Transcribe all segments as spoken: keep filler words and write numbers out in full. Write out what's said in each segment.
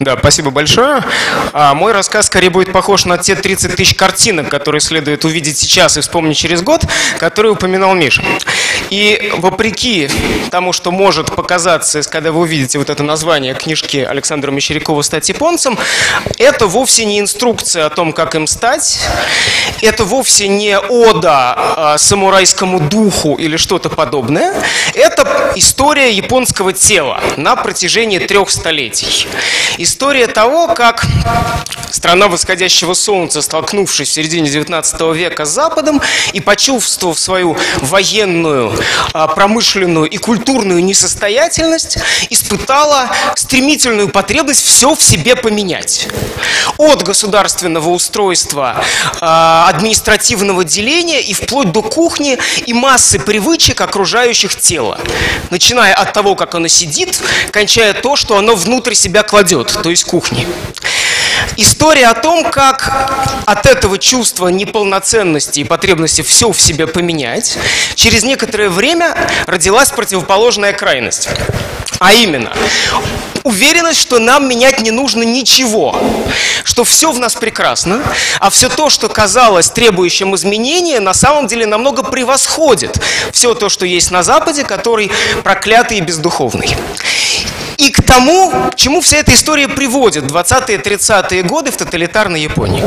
Да, спасибо большое. А, мой рассказ скорее будет похож на те тридцать тысяч картинок, которые следует увидеть сейчас и вспомнить через год, которые упоминал Миша. И вопреки тому, что может показаться, когда вы увидите вот это название книжки Александра Мещерякова «Стать японцем», это вовсе не инструкция о том, как им стать, это вовсе не ода а, самурайскому духу или что-то подобное. Это история японского тела на протяжении трех столетий. История того, как страна восходящего солнца, столкнувшись в середине девятнадцатого века с Западом и почувствовав свою военную, промышленную и культурную несостоятельность, испытала стремительную потребность все в себе поменять. От государственного устройства, административного деления и вплоть до кухни и массы привычек окружающих тело. Начиная от того, как оно сидит, кончая то, что оно внутрь себя кладет, то есть кухни. История о том, как от этого чувства неполноценности и потребности все в себе поменять, через некоторое время родилась противоположная крайность. А именно, уверенность, что нам менять не нужно ничего, что все в нас прекрасно, а все то, что казалось требующим изменения, на самом деле намного превосходит все то, что есть на Западе, который проклятый и бездуховный. И к тому, к чему вся эта история приводит в двадцатые-тридцатые годы в тоталитарной Японии.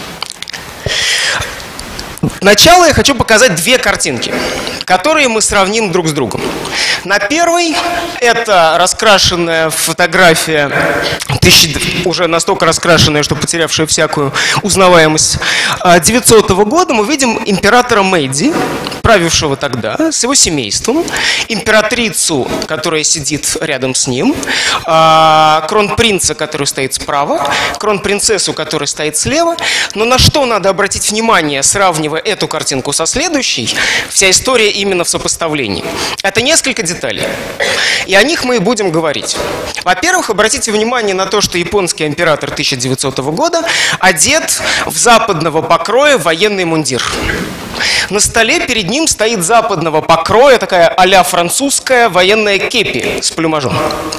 Сначала я хочу показать две картинки, которые мы сравним друг с другом. На первой это раскрашенная фотография, уже настолько раскрашенная, что потерявшая всякую узнаваемость, девятисотого года. Мы видим императора Мэйдзи, правившего тогда, с его семейством, императрицу, которая сидит рядом с ним, кронпринца, который стоит справа, кронпринцессу, которая стоит слева. Но на что надо обратить внимание, сравнивая эту картинку со следующей? Вся история именно в сопоставлении. Это несколько деталей, и о них мы и будем говорить. Во-первых, обратите внимание на то, что японский император тысяча девятисотого года одет в западного покроя военный мундир. На столе перед ним стоит западного покроя такая а-ля французская военная кепи с плюмажом.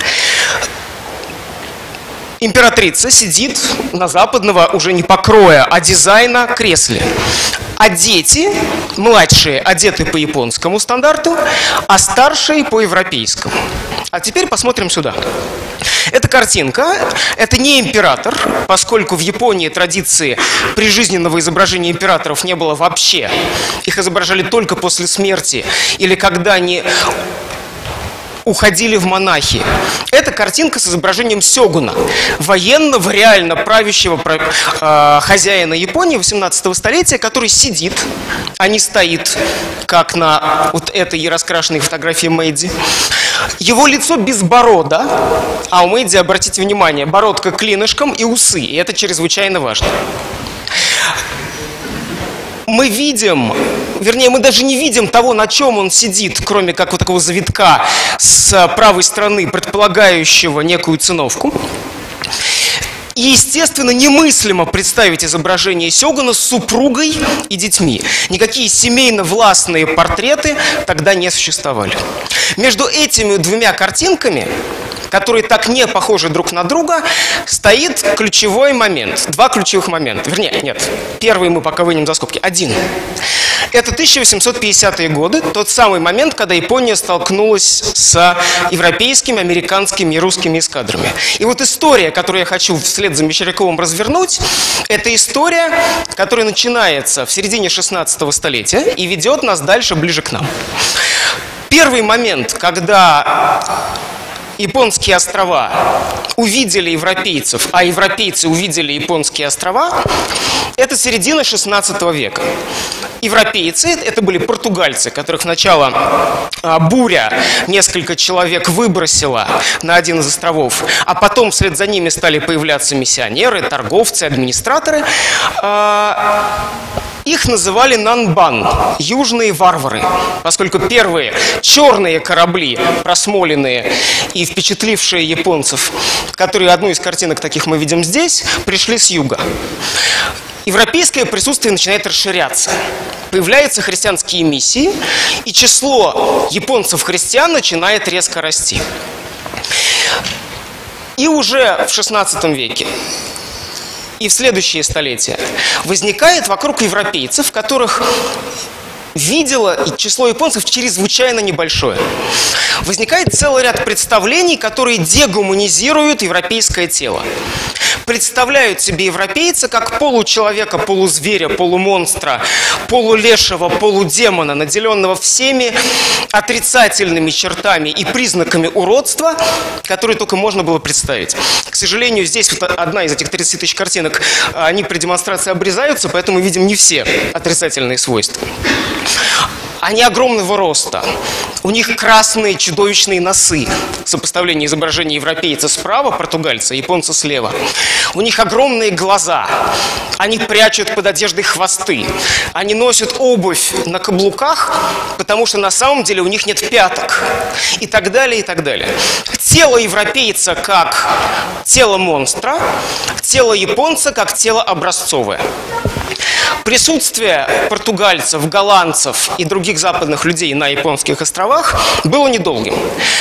Императрица сидит на западного уже не покроя, а дизайна кресле. А дети, младшие, одеты по японскому стандарту, а старшие по европейскому. А теперь посмотрим сюда. Эта картинка, это не император, поскольку в Японии традиции прижизненного изображения императоров не было вообще. Их изображали только после смерти или когда они уходили в монахи. Это картинка с изображением сёгуна, военного, реально правящего э, хозяина Японии восемнадцатого столетия, который сидит, а не стоит, как на вот этой раскрашенной фотографии Мэйдзи. Его лицо без борода, а у Мэйдзи, обратите внимание, бородка клинышком и усы, и это чрезвычайно важно. Мы видим, вернее, мы даже не видим того, на чем он сидит, кроме как вот такого завитка с правой стороны, предполагающего некую циновку. И, естественно, немыслимо представить изображение сёгуна с супругой и детьми. Никакие семейно-властные портреты тогда не существовали. Между этими двумя картинками, которые так не похожи друг на друга, стоит ключевой момент. Два ключевых момента. Вернее, нет. Первый мы пока вынем за скобки. Один. Это тысяча восемьсот пятидесятые годы, тот самый момент, когда Япония столкнулась с европейскими, американскими и русскими эскадрами. И вот история, которую я хочу вслед за Мещеряковым развернуть, это история, которая начинается в середине шестнадцатого столетия и ведет нас дальше, ближе к нам. Первый момент, когда японские острова увидели европейцев, а европейцы увидели японские острова, это середина шестнадцатого века. Европейцы, это были португальцы, которых сначала а, буря несколько человек выбросила на один из островов, а потом вслед за ними стали появляться миссионеры, торговцы, администраторы. А, Их называли нанбан, южные варвары, поскольку первые черные корабли, просмоленные и впечатлившие японцев, которые одну из картинок таких мы видим здесь, пришли с юга. Европейское присутствие начинает расширяться. Появляются христианские миссии, и число японцев-христиан начинает резко расти. И уже в шестнадцатом веке и в следующие столетия возникает вокруг европейцев, которых видело и число японцев чрезвычайно небольшое. Возникает целый ряд представлений, которые дегуманизируют европейское тело. Представляют себе европейца как получеловека, полузверя, полумонстра, полулешего, полудемона, наделенного всеми отрицательными чертами и признаками уродства, которые только можно было представить. К сожалению, здесь вот одна из этих тридцати тысяч картинок, они при демонстрации обрезаются, поэтому мы видим не все отрицательные свойства. Они огромного роста. У них красные чудовищные носы. Сопоставление изображения европейца справа, португальца, японца слева. У них огромные глаза. Они прячут под одеждой хвосты. Они носят обувь на каблуках, потому что на самом деле у них нет пяток. И так далее, и так далее. Тело европейца как тело монстра, тело японца как тело образцовое. Присутствие португальцев, голландцев и других западных людей на японских островах было недолгим.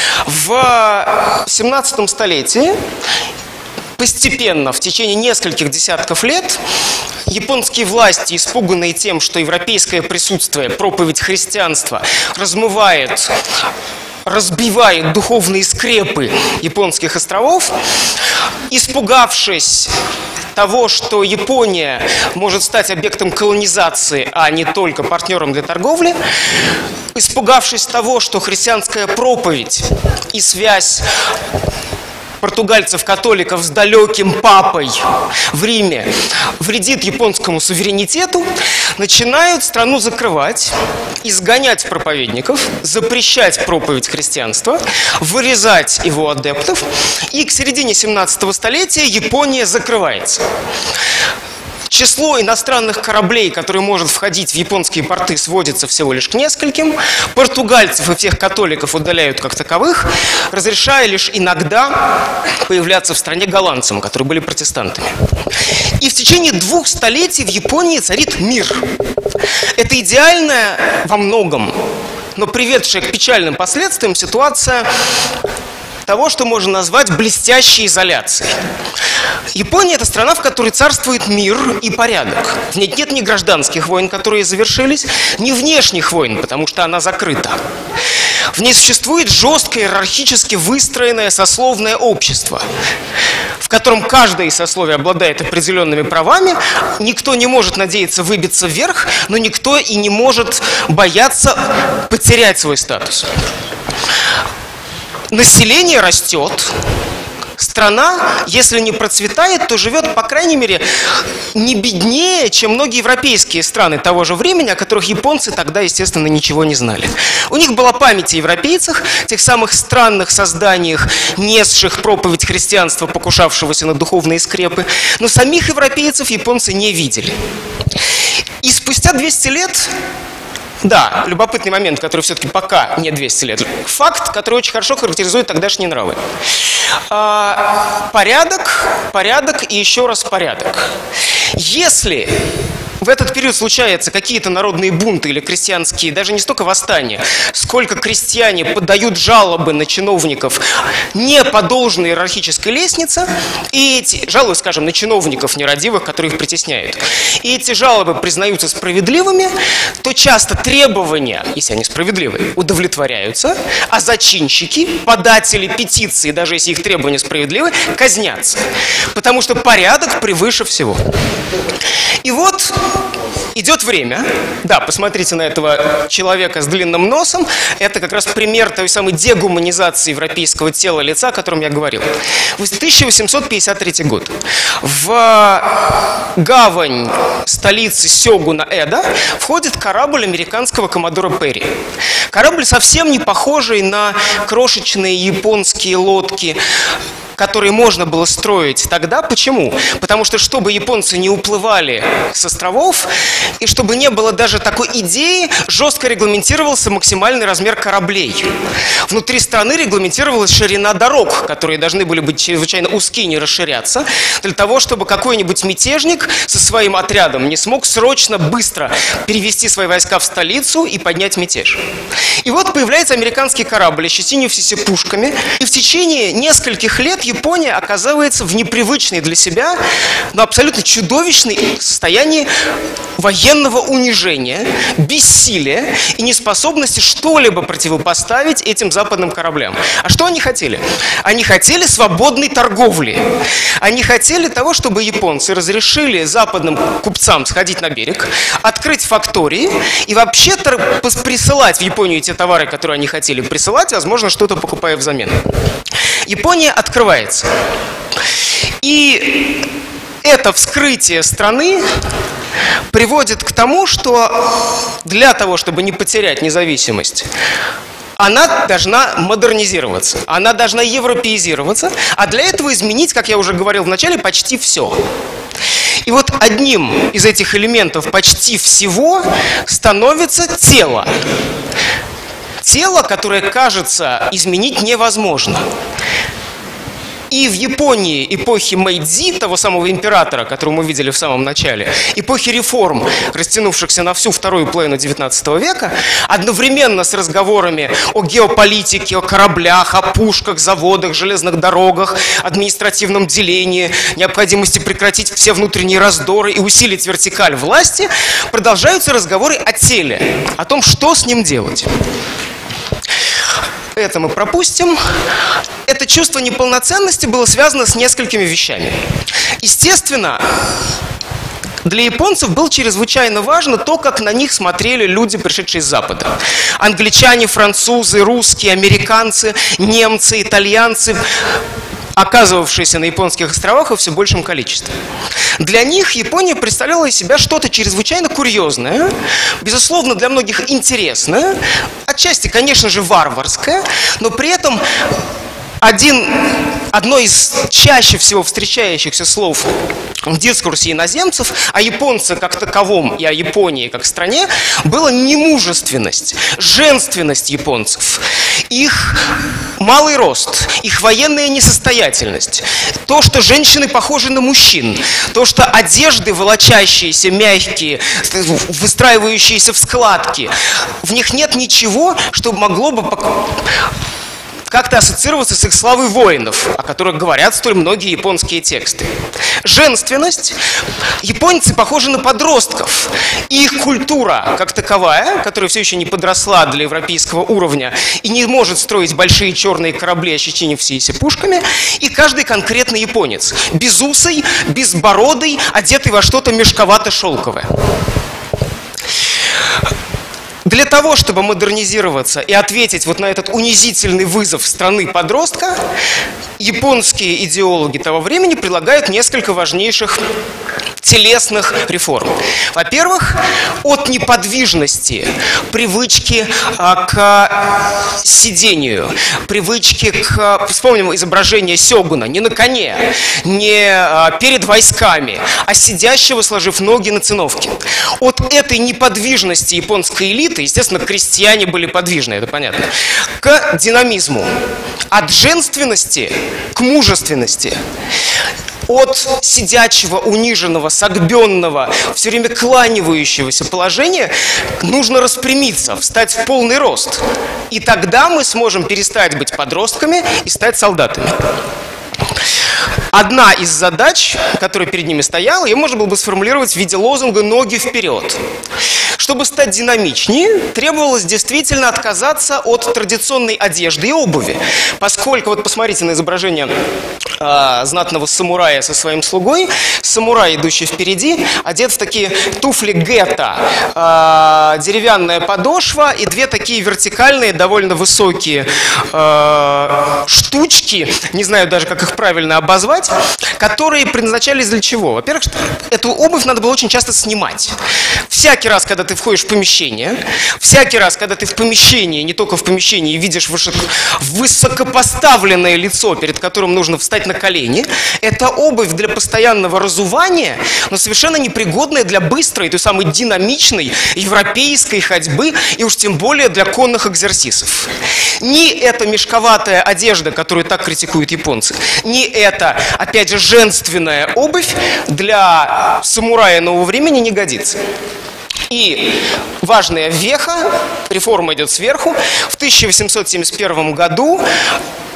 В семнадцатом столетии постепенно, в течение нескольких десятков лет, японские власти, испуганные тем, что европейское присутствие, проповедь христианства размывает, разбивает духовные скрепы японских островов, испугавшись того, что Япония может стать объектом колонизации, а не только партнером для торговли, испугавшись того, что христианская проповедь и связь португальцев-католиков с далеким папой в Риме вредит японскому суверенитету, начинают страну закрывать, изгонять проповедников, запрещать проповедь христианства, вырезать его адептов, и к середине семнадцатого столетия Япония закрывается. Число иностранных кораблей, которые может входить в японские порты, сводится всего лишь к нескольким. Португальцев и всех католиков удаляют как таковых, разрешая лишь иногда появляться в стране голландцам, которые были протестантами. И в течение двух столетий в Японии царит мир. Это идеальная во многом, но приведшая к печальным последствиям ситуация того, что можно назвать блестящей изоляцией. Япония – это страна, в которой царствует мир и порядок. В ней нет ни гражданских войн, которые завершились, ни внешних войн, потому что она закрыта. В ней существует жесткое, иерархически выстроенное сословное общество, в котором каждое из сословий обладает определенными правами, никто не может надеяться выбиться вверх, но никто и не может бояться потерять свой статус. Население растет. Страна, если не процветает, то живет, по крайней мере, не беднее, чем многие европейские страны того же времени, о которых японцы тогда, естественно, ничего не знали. У них была память о европейцах, тех самых странных созданиях, несших проповедь христианства, покушавшегося на духовные скрепы, но самих европейцев японцы не видели. И спустя двести лет... Да, любопытный момент, который все-таки пока не двести лет. Факт, который очень хорошо характеризует тогдашние нравы. А, порядок, порядок и еще раз порядок. Если в этот период случаются какие-то народные бунты или крестьянские, даже не столько восстания, сколько крестьяне подают жалобы на чиновников не по должной иерархической лестнице, и эти жалобы, скажем, на чиновников нерадивых, которые их притесняют, и эти жалобы признаются справедливыми, то часто требования, если они справедливые, удовлетворяются, а зачинщики, податели петиции, даже если их требования справедливы, казнятся. Потому что порядок превыше всего. И вот идет время. Да, посмотрите на этого человека с длинным носом. Это как раз пример той самой дегуманизации европейского тела лица, о котором я говорил. тысяча восемьсот пятьдесят третий год. В гавань столицы сёгуна Эдо входит корабль американского коммодора Перри. Корабль совсем не похожий на крошечные японские лодки, которые можно было строить тогда. Почему? Потому что, чтобы японцы не уплывали с островов, и чтобы не было даже такой идеи, жестко регламентировался максимальный размер кораблей. Внутри страны регламентировалась ширина дорог, которые должны были быть чрезвычайно узкие, не расширяться, для того, чтобы какой-нибудь мятежник со своим отрядом не смог срочно, быстро перевести свои войска в столицу и поднять мятеж. И вот появляется американский корабль, ощетинившийся пушками, и в течение нескольких лет Япония оказывается в непривычной для себя, но абсолютно чудовищной состоянии военного унижения, бессилия и неспособности что-либо противопоставить этим западным кораблям. А что они хотели? Они хотели свободной торговли. Они хотели того, чтобы японцы разрешили западным купцам сходить на берег, открыть фактории и вообще присылать в Японию те товары, которые они хотели присылать, возможно, что-то покупая взамен. Япония открывается. И это вскрытие страны приводит к тому, что для того, чтобы не потерять независимость, она должна модернизироваться, она должна европеизироваться, а для этого изменить, как я уже говорил в начале, почти все. И вот одним из этих элементов почти всего становится тело. Тело, которое, кажется, изменить невозможно. И в Японии эпохи Мэйдзи, того самого императора, которого мы видели в самом начале, эпохи реформ, растянувшихся на всю вторую половину девятнадцатого века, одновременно с разговорами о геополитике, о кораблях, о пушках, заводах, железных дорогах, административном делении, необходимости прекратить все внутренние раздоры и усилить вертикаль власти, продолжаются разговоры о теле, о том, что с ним делать. Это мы пропустим. Это чувство неполноценности было связано с несколькими вещами. Естественно, для японцев было чрезвычайно важно то, как на них смотрели люди, пришедшие с Запада. Англичане, французы, русские, американцы, немцы, итальянцы, оказывавшиеся на японских островах во все большем количестве. Для них Япония представляла из себя что-то чрезвычайно курьезное, безусловно, для многих интересное, отчасти, конечно же, варварское, но при этом один, одно из чаще всего встречающихся слов в дискурсе иноземцев о японце как таковом и о Японии как стране было немужественность, женственность японцев, их малый рост, их военная несостоятельность, то, что женщины похожи на мужчин, то, что одежды волочащиеся, мягкие, выстраивающиеся в складки, в них нет ничего, что могло бы как-то ассоциироваться с их славой воинов, о которых говорят столь многие японские тексты. Женственность. Японцы похожи на подростков. И их культура, как таковая, которая все еще не подросла для европейского уровня и не может строить большие черные корабли, ощетинившиеся пушками, и каждый конкретный японец. Безусый, безбородый, одетый во что-то мешковато-шелковое. Для того, чтобы модернизироваться и ответить вот на этот унизительный вызов страны подростка, японские идеологи того времени предлагают несколько важнейших телесных реформ. Во-первых, от неподвижности, привычки а, к сидению, привычки к... Вспомним изображение сёгуна, не на коне, не а, перед войсками, а сидящего, сложив ноги на циновке. От этой неподвижности японской элиты, естественно, крестьяне были подвижны, это понятно, к динамизму. От женственности к мужественности. От сидячего, униженного, согбенного, все время кланивающегося положения нужно распрямиться, встать в полный рост. И тогда мы сможем перестать быть подростками и стать солдатами. Одна из задач, которая перед ними стояла, ее можно было бы сформулировать в виде лозунга «ноги вперед». Чтобы стать динамичнее, требовалось действительно отказаться от традиционной одежды и обуви. Поскольку, вот посмотрите на изображение э, знатного самурая со своим слугой, самурай, идущий впереди, одет в такие туфли гетто, э, деревянная подошва и две такие вертикальные, довольно высокие э, штучки, не знаю даже, как их правильно обозвать, которые предназначались для чего? Во-первых, эту обувь надо было очень часто снимать. Всякий раз, когда ты входишь в помещение, всякий раз, когда ты в помещении, не только в помещении, видишь высокопоставленное лицо, перед которым нужно встать на колени, это обувь для постоянного разувания, но совершенно непригодная для быстрой, той самой динамичной европейской ходьбы, и уж тем более для конных экзерсисов. Ни эта мешковатая одежда, которую так критикуют японцы, ни эта, опять же, женственная обувь для самурая нового времени не годится. И важная веха, реформа идет сверху. В тысяча восемьсот семьдесят первом году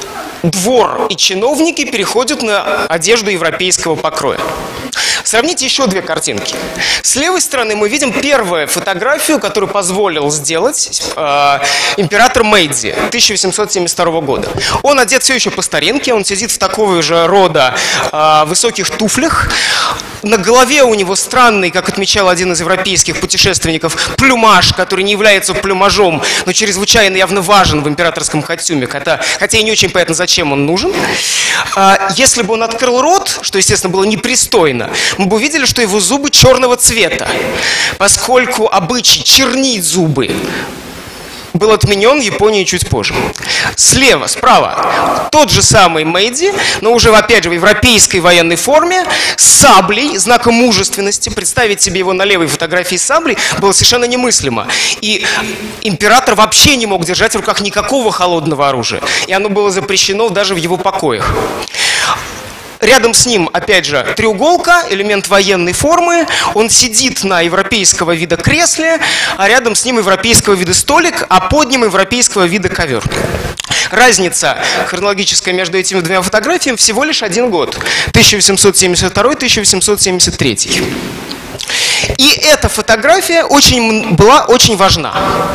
двор и чиновники переходят на одежду европейского покроя. Сравните еще две картинки. С левой стороны мы видим первую фотографию, которую позволил сделать э, император Мэйдзи тысяча восемьсот семьдесят второго года. Он одет все еще по старинке, он сидит в такого же рода э, высоких туфлях. На голове у него странный, как отмечал один из европейских путешественников, плюмаж, который не является плюмажом, но чрезвычайно явно важен в императорском костюме, хотя, хотя и не очень понятно, зачем он нужен. Если бы он открыл рот, что, естественно, было непристойно, мы бы увидели, что его зубы черного цвета, поскольку обычай чернить зубы был отменен в Японии чуть позже. Слева, справа, тот же самый Мэйдзи, но уже, опять же, в европейской военной форме, с саблей, знаком мужественности. Представить себе его на левой фотографии с саблей было совершенно немыслимо. И император вообще не мог держать в руках никакого холодного оружия. И оно было запрещено даже в его покоях. Рядом с ним, опять же, треуголка, элемент военной формы. Он сидит на европейского вида кресле, а рядом с ним европейского вида столик, а под ним европейского вида ковер. Разница хронологическая между этими двумя фотографиями всего лишь один год. тысяча восемьсот семьдесят второй — тысяча восемьсот семьдесят третий. И эта фотография очень, была очень важна.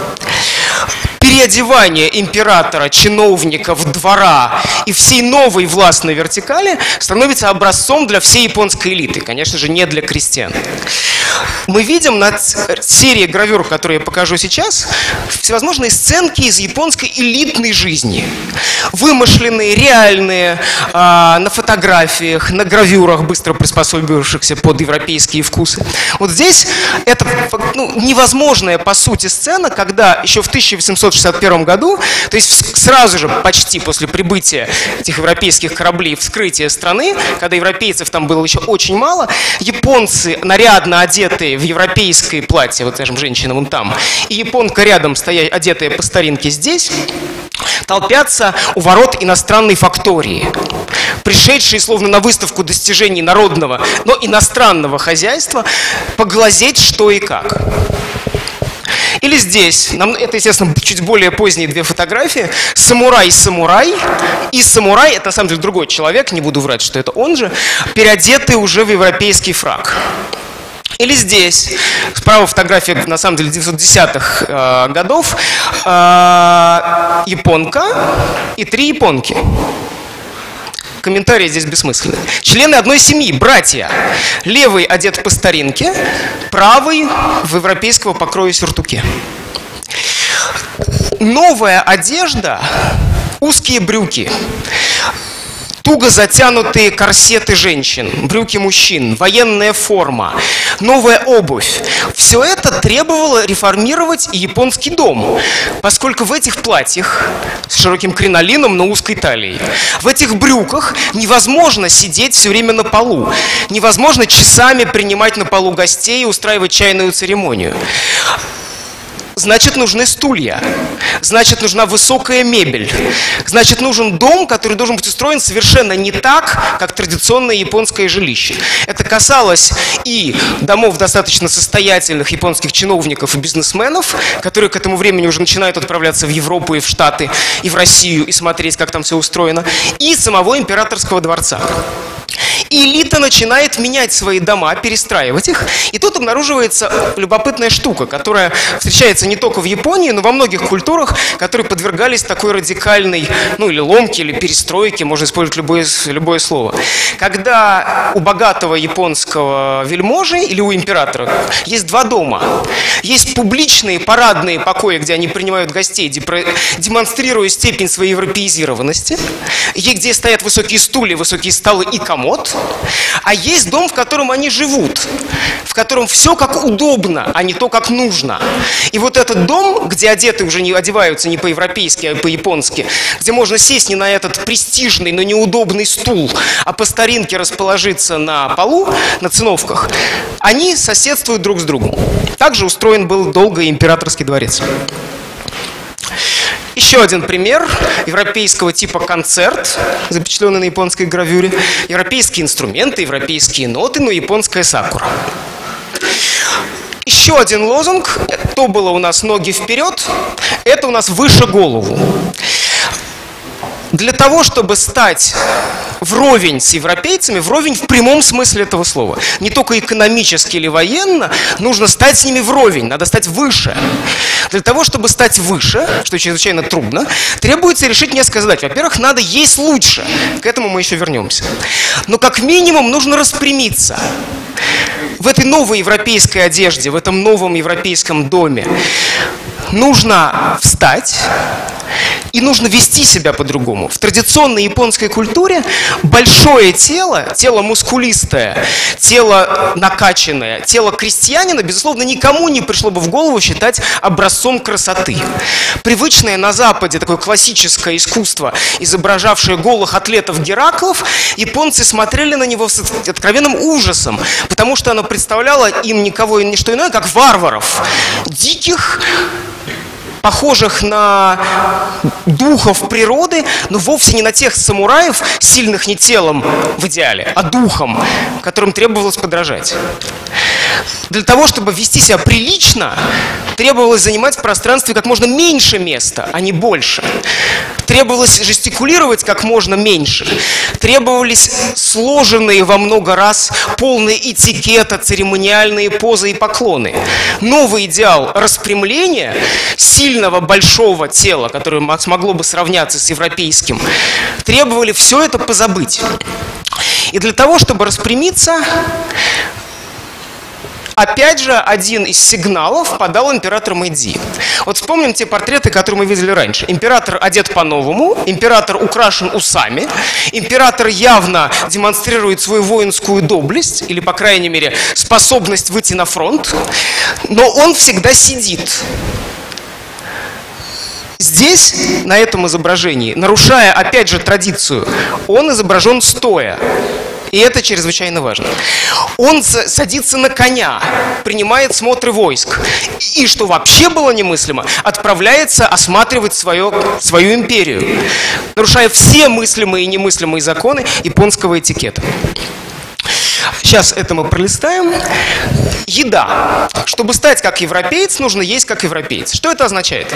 Переодевание императора, чиновников, двора и всей новой властной вертикали становится образцом для всей японской элиты, конечно же, не для крестьян. Мы видим на серии гравюр, которые я покажу сейчас, всевозможные сценки из японской элитной жизни. Вымышленные, реальные, э, на фотографиях, на гравюрах, быстро приспособившихся под европейские вкусы. Вот здесь это ну, невозможная по сути сцена, когда еще в тысяча восемьсот шестьдесят первом году, то есть сразу же почти после прибытия этих европейских кораблей, вскрытия страны, когда европейцев там было еще очень мало, японцы, нарядно одетые в европейское платье, вот скажем, женщина вон там, и японка рядом, стоя, одетая по старинке здесь, толпятся у ворот иностранной фактории, пришедшие словно на выставку достижений народного, но иностранного хозяйства, поглазеть что и как. Или здесь, нам, это, естественно, чуть более поздние две фотографии, самурай-самурай, и самурай, это на самом деле другой человек, не буду врать, что это он же, переодетый уже в европейский фрак. Или здесь, справа фотография, на самом деле, девятьсот десятых э, годов, э, японка и три японки. Комментарии здесь бессмысленны. Члены одной семьи, братья. Левый одет по старинке, правый в европейского покроя сюртуке. Новая одежда, узкие брюки, туго затянутые корсеты женщин, брюки мужчин, военная форма, новая обувь. Все это требовало реформировать японский дом, поскольку в этих платьях с широким кринолином на узкой талии, в этих брюках невозможно сидеть все время на полу, невозможно часами принимать на полу гостей и устраивать чайную церемонию. Значит, нужны стулья, значит, нужна высокая мебель, значит, нужен дом, который должен быть устроен совершенно не так, как традиционное японское жилище. Это касалось и домов достаточно состоятельных японских чиновников и бизнесменов, которые к этому времени уже начинают отправляться в Европу и в Штаты, и в Россию, и смотреть, как там все устроено, и самого императорского дворца. И элита начинает менять свои дома, перестраивать их. И тут обнаруживается любопытная штука, которая встречается не только в Японии, но во многих культурах, которые подвергались такой радикальной, ну или ломке, или перестройке, можно использовать любое, любое слово. Когда у богатого японского вельможи или у императора есть два дома. Есть публичные парадные покои, где они принимают гостей, демонстрируя степень своей европеизированности, и где стоят высокие стулья, высокие столы и комод. А есть дом, в котором они живут, в котором все как удобно, а не то, как нужно. И вот этот дом, где одеты уже не одеваются не по-европейски, а по-японски, где можно сесть не на этот престижный, но неудобный стул, а по старинке расположиться на полу, на циновках, они соседствуют друг с другом. Также устроен был долго императорский дворец. Еще один пример европейского типа концерт, запечатленный на японской гравюре. Европейские инструменты, европейские ноты, но японская сакура. Еще один лозунг. То было у нас ноги вперед, это у нас выше голову. Для того, чтобы стать вровень с европейцами, вровень в прямом смысле этого слова, не только экономически или военно, нужно стать с ними вровень, надо стать выше. Для того, чтобы стать выше, что чрезвычайно трудно, требуется решить несколько задач. Во-первых, надо есть лучше, к этому мы еще вернемся. Но как минимум нужно распрямиться. В этой новой европейской одежде, в этом новом европейском доме нужно встать и нужно вести себя по-другому. В традиционной японской культуре большое тело, тело мускулистое, тело накачанное, тело крестьянина, безусловно, никому не пришло бы в голову считать образцом красоты. Привычное на Западе такое классическое искусство, изображавшее голых атлетов Гераклов, японцы смотрели на него с откровенным ужасом, потому что оно представляло им никого и ничто иное, как варваров, диких, похожих на духов природы, но вовсе не на тех самураев, сильных не телом в идеале, а духом, которым требовалось подражать. Для того, чтобы вести себя прилично, требовалось занимать в пространстве как можно меньше места, а не больше. Требовалось жестикулировать как можно меньше. Требовались сложенные во много раз полные этикета, церемониальные позы и поклоны. Новый идеал распрямления сильного большого тела, которое смогло бы сравняться с европейским, требовали все это позабыть. И для того, чтобы распрямиться, опять же, один из сигналов подал император Мэйдзи. Вот вспомним те портреты, которые мы видели раньше. Император одет по-новому, император украшен усами, император явно демонстрирует свою воинскую доблесть, или, по крайней мере, способность выйти на фронт, но он всегда сидит. Здесь, на этом изображении, нарушая, опять же, традицию, он изображен стоя. И это чрезвычайно важно. Он садится на коня, принимает смотры войск. И, что вообще было немыслимо, отправляется осматривать свое, свою империю, нарушая все мыслимые и немыслимые законы японского этикета. Сейчас это мы пролистаем. Еда. Чтобы стать как европеец, нужно есть как европеец. Что это означает?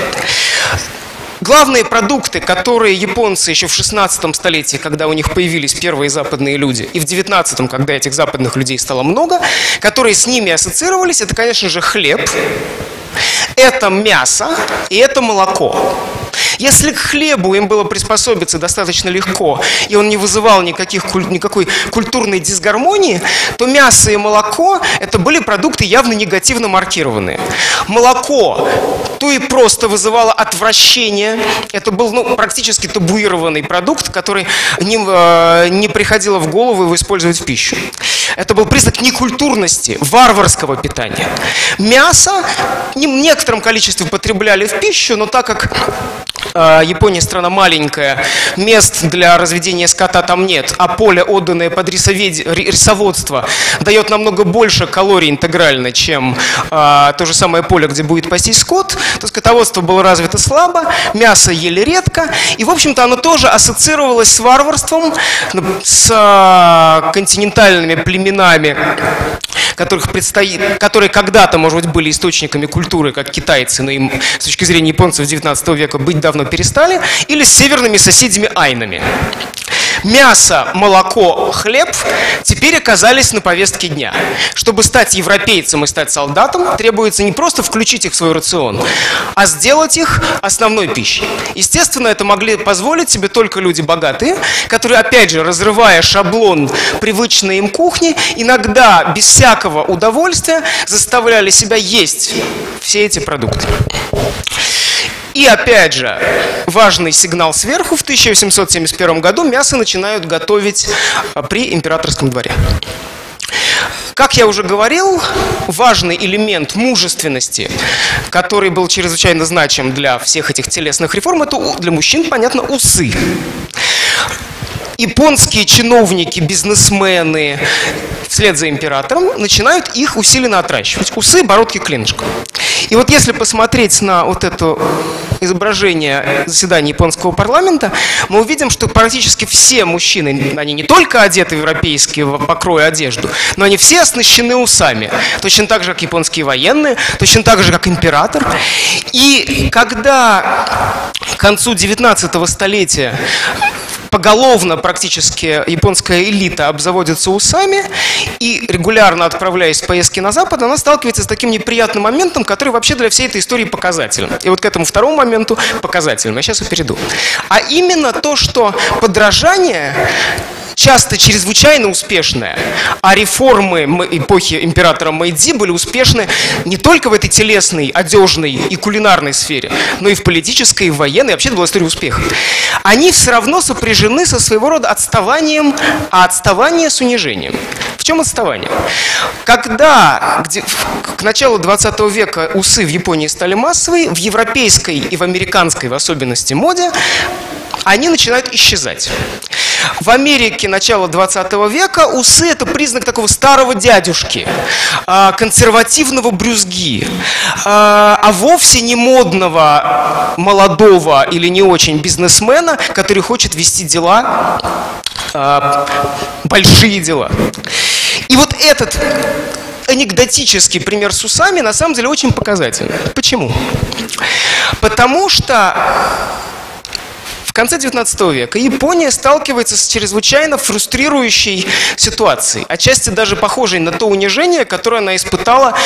Главные продукты, которые японцы еще в шестнадцатом столетии, когда у них появились первые западные люди, и в девятнадцатом, когда этих западных людей стало много, которые с ними ассоциировались, это, конечно же, хлеб, это мясо и это молоко. Если к хлебу им было приспособиться достаточно легко, и он не вызывал никаких, никакой культурной дисгармонии, то мясо и молоко – это были продукты явно негативно маркированные. Молоко то и просто вызывало отвращение. Это был ну, практически табуированный продукт, который не, э, не приходило в голову его использовать в пищу. Это был признак некультурности, варварского питания. Мясо в некотором количестве потребляли в пищу, но так как Япония страна маленькая, мест для разведения скота там нет, а поле, отданное под рисоводство, дает намного больше калорий интегрально, чем а, то же самое поле, где будет пастись скот, то скотоводство было развито слабо, мясо ели редко, и, в общем-то, оно тоже ассоциировалось с варварством, с а, континентальными племенами, которых предстоит, которые когда-то, может быть, были источниками культуры, как китайцы, но им с точки зрения японцев девятнадцатого века быть давно перестали, или с северными соседями айнами. Мясо, молоко, хлеб теперь оказались на повестке дня. Чтобы стать европейцем и стать солдатом, требуется не просто включить их в свой рацион, а сделать их основной пищей. Естественно, это могли позволить себе только люди богатые, которые, опять же, разрывая шаблон привычной им кухни, иногда без всякого удовольствия заставляли себя есть все эти продукты. И опять же, важный сигнал сверху: в тысяча восемьсот семьдесят первом году мясо начинают готовить при императорском дворе. Как я уже говорил, важный элемент мужественности, который был чрезвычайно значим для всех этих телесных реформ, это для мужчин, понятно, усы. Японские чиновники, бизнесмены, вслед за императором, начинают их усиленно отращивать. Усы, бородки, клинышко. И вот если посмотреть на вот эту изображение заседания японского парламента, мы увидим, что практически все мужчины, они не только одеты в европейские покрои одежду, но они все оснащены усами. Точно так же, как японские военные, точно так же, как император. И когда к концу девятнадцатого столетия поголовно практически японская элита обзаводится усами и регулярно отправляясь в поездки на Запад, она сталкивается с таким неприятным моментом, который вообще для всей этой истории показателен. И вот к этому второму моменту показательным. Я сейчас и перейду. А именно то, что подражание часто чрезвычайно успешная, а реформы эпохи императора Мэйдзи были успешны не только в этой телесной, одежной и кулинарной сфере, но и в политической, и в военной, и вообще это была история успеха. Они все равно сопряжены со своего рода отставанием, а отставание с унижением. В чем отставание? Когда где, к началу двадцатого века усы в Японии стали массовые, в европейской и в американской, в особенности, моде, они начинают исчезать. В Америке начала двадцатого века усы – это признак такого старого дядюшки, консервативного брюзги, а вовсе не модного, молодого или не очень бизнесмена, который хочет вести дела, большие дела. И вот этот анекдотический пример с усами на самом деле очень показательный. Почему? Потому что в конце девятнадцатого века Япония сталкивается с чрезвычайно фрустрирующей ситуацией, отчасти даже похожей на то унижение, которое она испытала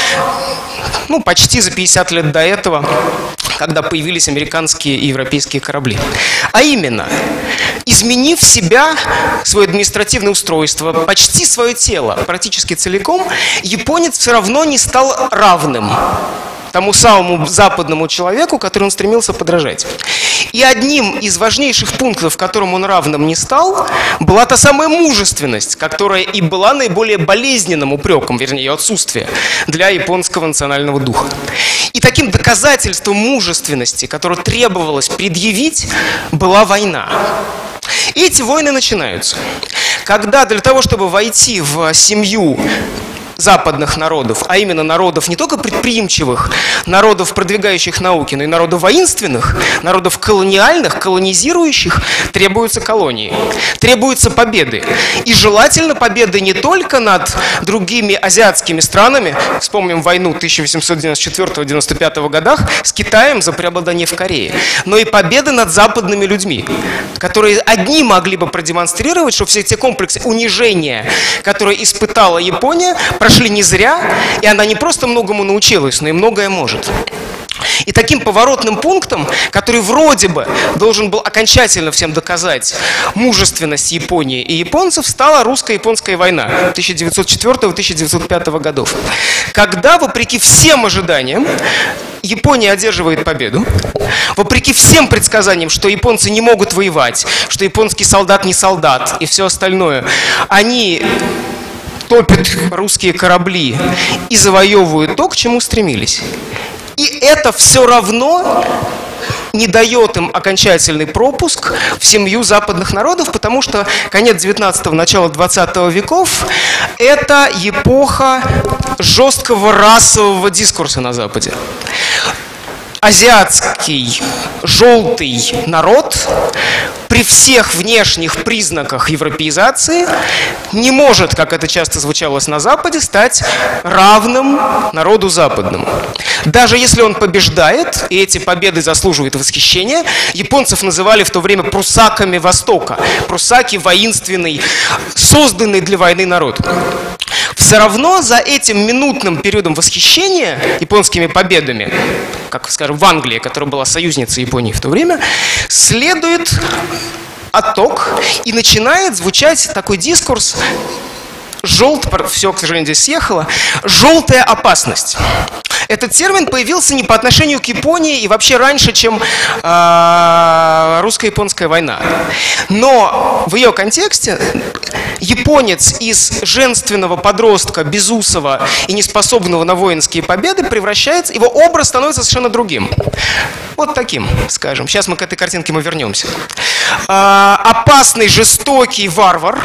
ну, почти за пятьдесят лет до этого, когда появились американские и европейские корабли. А именно, изменив себя, свое административное устройство, почти свое тело, практически целиком, японец все равно не стал равным тому самому западному человеку, которому он стремился подражать. И одним из важнейших пунктов, которым он равным не стал, была та самая мужественность, которая и была наиболее болезненным упреком, вернее, ее отсутствие, для японского национального духа. И таким доказательством мужественности, которое требовалось предъявить, была война. И эти войны начинаются, когда для того, чтобы войти в семью западных народов, а именно народов не только предприимчивых, народов, продвигающих науки, но и народов воинственных, народов колониальных, колонизирующих, требуются колонии, требуются победы. И желательно победы не только над другими азиатскими странами, вспомним войну тысяча восемьсот девяносто четвёртого — девяносто пятого годах с Китаем за преобладание в Корее, но и победы над западными людьми, которые одни могли бы продемонстрировать, что все те комплексы унижения, которые испытала Япония, прошли не зря, и она не просто многому научилась, но и многое может. И таким поворотным пунктом, который вроде бы должен был окончательно всем доказать мужественность Японии и японцев, стала русско-японская война тысяча девятьсот четвёртого — тысяча девятьсот пятого годов, когда, вопреки всем ожиданиям, Япония одерживает победу, вопреки всем предсказаниям, что японцы не могут воевать, что японский солдат не солдат и все остальное, они топят русские корабли и завоевывают то, к чему стремились. И это все равно не дает им окончательный пропуск в семью западных народов, потому что конец девятнадцатого — начало двадцатого веков – это эпоха жесткого расового дискурса на Западе. Азиатский желтый народ при всех внешних признаках европеизации не может, как это часто звучало на Западе, стать равным народу западному. Даже если он побеждает, и эти победы заслуживают восхищения, японцев называли в то время прусаками Востока. Прусаки – воинственный, созданный для войны народ. Все равно за этим минутным периодом восхищения японскими победами, как, скажем, в Англии, которая была союзницей Японии в то время, следует отток, и начинает звучать такой дискурс «желт», все, к сожалению, здесь съехало, «желтая опасность». Этот термин появился не по отношению к Японии и вообще раньше, чем э, русско-японская война. Но в ее контексте японец из женственного подростка, безусого и неспособного на воинские победы превращается, его образ становится совершенно другим. Вот таким, скажем. Сейчас мы к этой картинке мы вернемся. Э, опасный, жестокий варвар.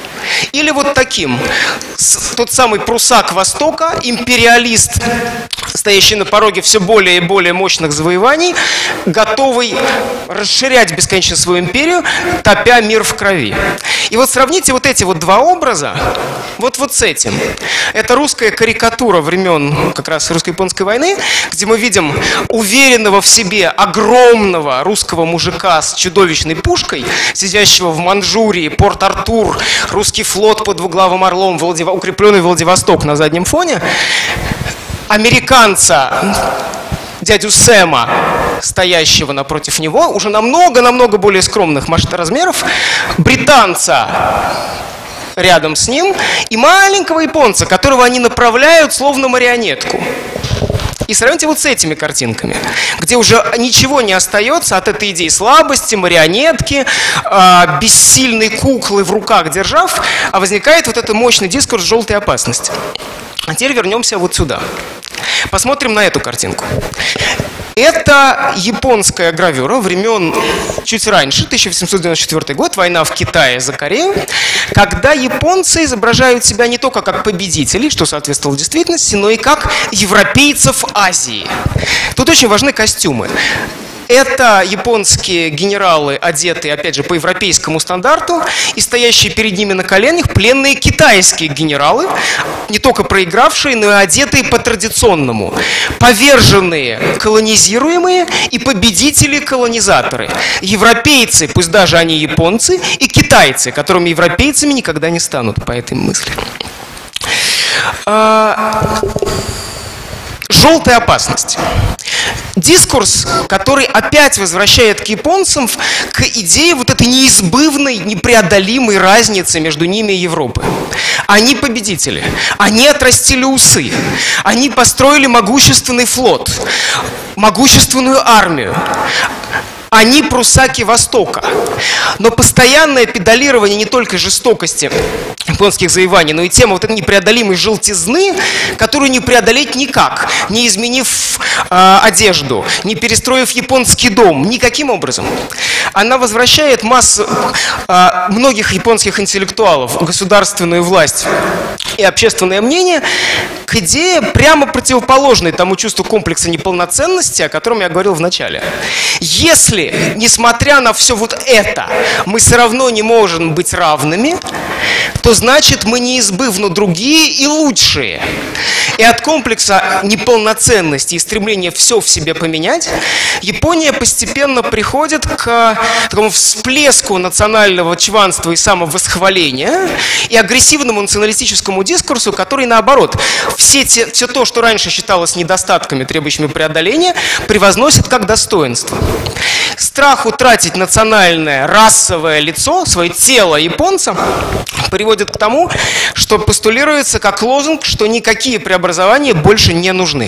Или вот таким, тот самый прусак Востока, империалист стоящий на пороге все более и более мощных завоеваний, готовый расширять бесконечно свою империю, топя мир в крови. И вот сравните вот эти вот два образа вот, вот с этим. Это русская карикатура времен как раз русско-японской войны, где мы видим уверенного в себе огромного русского мужика с чудовищной пушкой, сидящего в Манчжурии, Порт-Артур, русский флот под двуглавым орлом, Владив... укрепленный Владивосток на заднем фоне, американца, дядю Сэма, стоящего напротив него, уже намного-намного более скромных размеров, британца рядом с ним и маленького японца, которого они направляют словно марионетку. И сравните вот с этими картинками, где уже ничего не остается от этой идеи слабости, марионетки, э, бессильной куклы в руках держав, а возникает вот этот мощный дискурс желтой опасности. А теперь вернемся вот сюда. Посмотрим на эту картинку. Это японская гравюра времен чуть раньше, тысяча восемьсот девяносто четвёртый год, война в Китае за Корею, когда японцы изображают себя не только как победителей, что соответствовало действительности, но и как европейцев Азии. Тут очень важны костюмы. Это японские генералы, одетые, опять же, по европейскому стандарту, и стоящие перед ними на коленях пленные китайские генералы, не только проигравшие, но и одетые по традиционному. Поверженные колонизируемые и победители-колонизаторы. Европейцы, пусть даже они японцы, и китайцы, которыми европейцами никогда не станут, по этой мысли. Желтая опасность. Дискурс, который опять возвращает к японцам к идее вот этой неизбывной, непреодолимой разницы между ними и Европой. Они победители, они отрастили усы, они построили могущественный флот, могущественную армию. Они прусаки Востока. Но постоянное педалирование не только жестокости японских завоеваний, но и тема вот этой непреодолимой желтизны, которую не преодолеть никак, не изменив э, одежду, не перестроив японский дом, никаким образом. Она возвращает массу э, многих японских интеллектуалов, государственную власть и общественное мнение к идее прямо противоположной тому чувству комплекса неполноценности, о котором я говорил в начале. Если несмотря на все вот это, мы все равно не можем быть равными, то значит мы неизбывно другие и лучшие. И от комплекса неполноценности и стремления все в себе поменять, Япония постепенно приходит к такому всплеску национального чванства и самовосхваления и агрессивному националистическому дискурсу, который, наоборот, все, те, все то, что раньше считалось недостатками, требующими преодоления, превозносит как достоинство. Страх утратить национальное, расовое лицо, свое тело японца приводит к тому, что постулируется как лозунг, что никакие преобразования больше не нужны.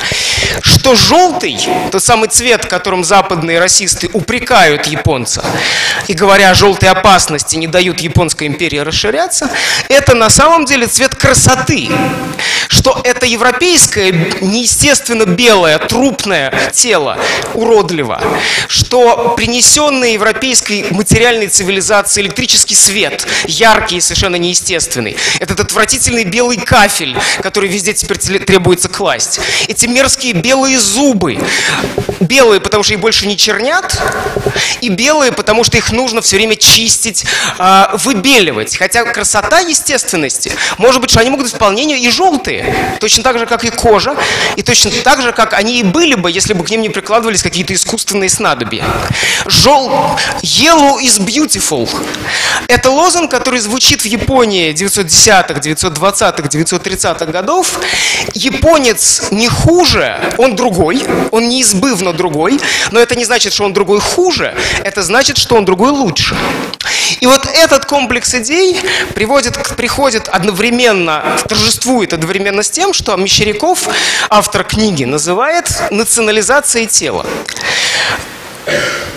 Что желтый, тот самый цвет, которым западные расисты упрекают японца, и говоря о желтой опасности, не дают японской империи расширяться, это на самом деле цвет красоты. Что это европейское, неестественно белое, трупное тело, уродливо. Что принесенный европейской материальной цивилизации электрический свет, яркий и совершенно неестественный. Этот отвратительный белый кафель, который везде теперь требуется класть. Эти мерзкие белые зубы. Белые, потому что их больше не чернят, и белые, потому что их нужно все время чистить, выбеливать. Хотя красота естественности, может быть, что они могут быть вполне и желтые, точно так же, как и кожа, и точно так же, как они и были бы, если бы к ним не прикладывались какие-то искусственные снадобья. Жел... Yellow is beautiful. Это лозунг, который звучит в Японии девятьсот десятых, девятьсот двадцатых, девятьсот тридцатых годов. Японец не хуже, он другой, он неизбывно другой, но это не значит, что он другой хуже, это значит, что он другой лучше. И вот этот комплекс идей приводит, приходит одновременно, торжествует одновременно с тем, что Мещеряков, автор книги, называет национализацией тела.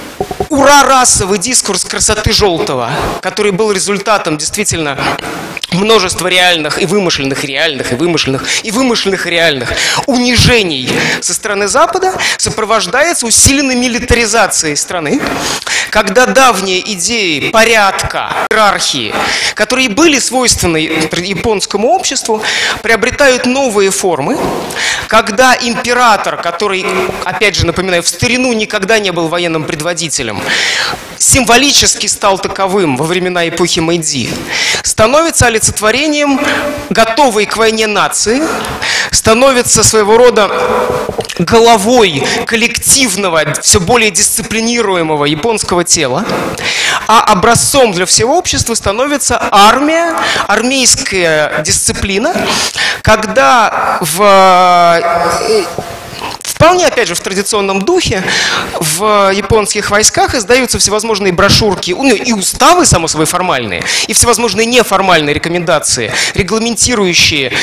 Ура, расовый дискурс красоты желтого, который был результатом действительно множество реальных и вымышленных, реальных и вымышленных, и вымышленных и реальных унижений со стороны Запада сопровождается усиленной милитаризацией страны, когда давние идеи порядка, иерархии, которые были свойственны японскому обществу, приобретают новые формы, когда император, который, опять же напоминаю, в старину никогда не был военным предводителем, символически стал таковым во времена эпохи Мэйдзи, становится олицетворением готовой к войне нации, становится своего рода головой коллективного, все более дисциплинируемого японского тела, а образцом для всего общества становится армия, армейская дисциплина, когда в... Вполне, опять же, в традиционном духе в японских войсках издаются всевозможные брошюрки, и уставы, само собой, формальные, и всевозможные неформальные рекомендации, регламентирующие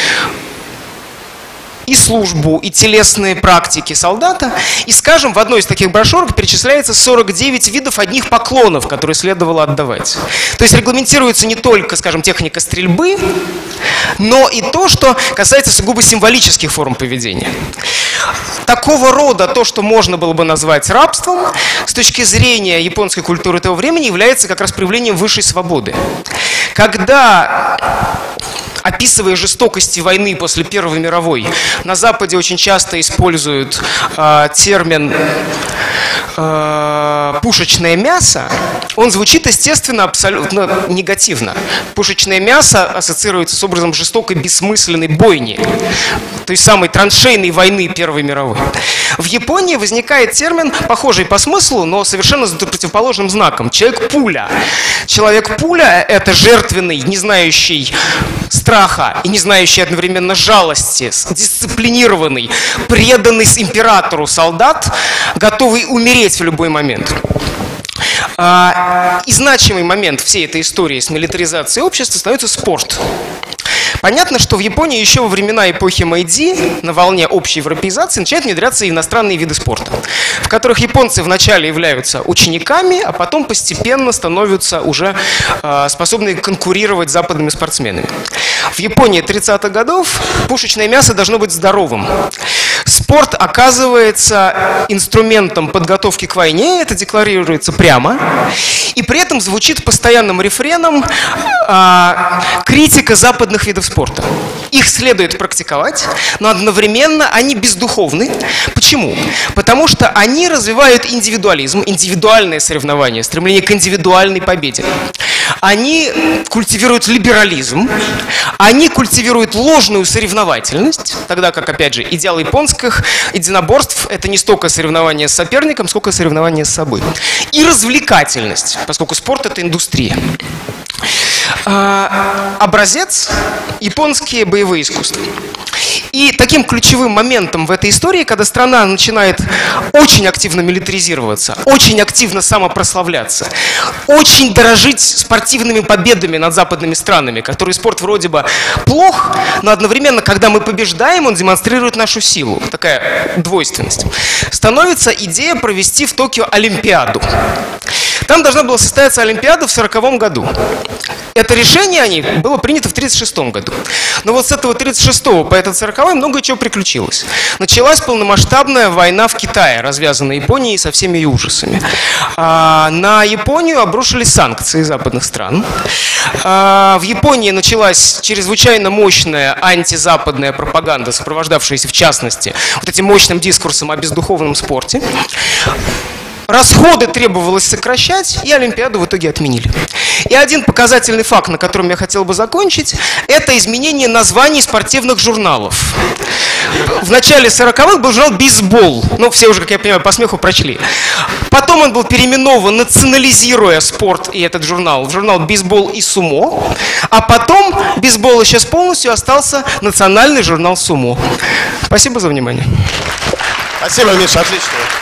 и службу, и телесные практики солдата. И, скажем, в одной из таких брошюрок перечисляется сорок девять видов одних поклонов, которые следовало отдавать. То есть регламентируется не только, скажем, техника стрельбы, но и то, что касается сугубо символических форм поведения. Такого рода то, что можно было бы назвать рабством, с точки зрения японской культуры того времени, является как раз проявлением высшей свободы. Когда, описывая жестокости войны после Первой мировой, на Западе очень часто используют э, термин э, «пушечное мясо», он звучит, естественно, абсолютно негативно. Пушечное мясо ассоциируется с образом жестокой, бессмысленной бойни, той самой траншейной войны Первой мировой. В Японии возникает термин, похожий по смыслу, но совершенно с противоположным знаком – «человек-пуля». Человек-пуля – это жертвенный, не знающий страха и не знающий одновременно жалости, дисциплинированный, преданный императору солдат, готовый умереть в любой момент. И значимый момент всей этой истории с милитаризацией общества становится спорт. Понятно, что в Японии еще во времена эпохи Мэйдзи на волне общей европеизации начинают внедряться иностранные виды спорта, в которых японцы вначале являются учениками, а потом постепенно становятся уже э, способны конкурировать с западными спортсменами. В Японии тридцатых годов пушечное мясо должно быть здоровым. Спорт оказывается инструментом подготовки к войне, это декларируется прямо, и при этом звучит постоянным рефреном э, критика западных видов спорта. Их следует практиковать, но одновременно они бездуховны. Почему? Потому что они развивают индивидуализм, индивидуальное соревнование, стремление к индивидуальной победе. Они культивируют либерализм, они культивируют ложную соревновательность, тогда как, опять же, идеал японских единоборств – это не столько соревнование с соперником, сколько соревнование с собой. И развлекательность, поскольку спорт – это индустрия. Образец – японские боевые искусства. И таким ключевым моментом в этой истории, когда страна начинает очень активно милитаризироваться, очень активно самопрославляться, очень дорожить спортивными победами над западными странами, которые спорт вроде бы плох, но одновременно, когда мы побеждаем, он демонстрирует нашу силу. Такая двойственность. Становится идея провести в Токио Олимпиаду. Там должна была состояться Олимпиада в сороковом году. Это решение о них было принято в тридцать шестом году. Но вот с этого тридцать шестого по этот сороковой много чего приключилось. Началась полномасштабная война в Китае, развязанная Японией со всеми ее ужасами. А, на Японию обрушились санкции западных стран. А, в Японии началась чрезвычайно мощная антизападная пропаганда, сопровождавшаяся в частности вот этим мощным дискурсом о бездуховном спорте. Расходы требовалось сокращать, и Олимпиаду в итоге отменили. И один показательный факт, на котором я хотел бы закончить, это изменение названий спортивных журналов. В начале сороковых был журнал «Бейсбол». Ну, все уже, как я понимаю, по смеху прочли. Потом он был переименован, национализируя спорт и этот журнал, в журнал «Бейсбол» и «Сумо». А потом бейсбол исчез полностью, остался национальный журнал «Сумо». Спасибо за внимание. Спасибо, Миша, отлично.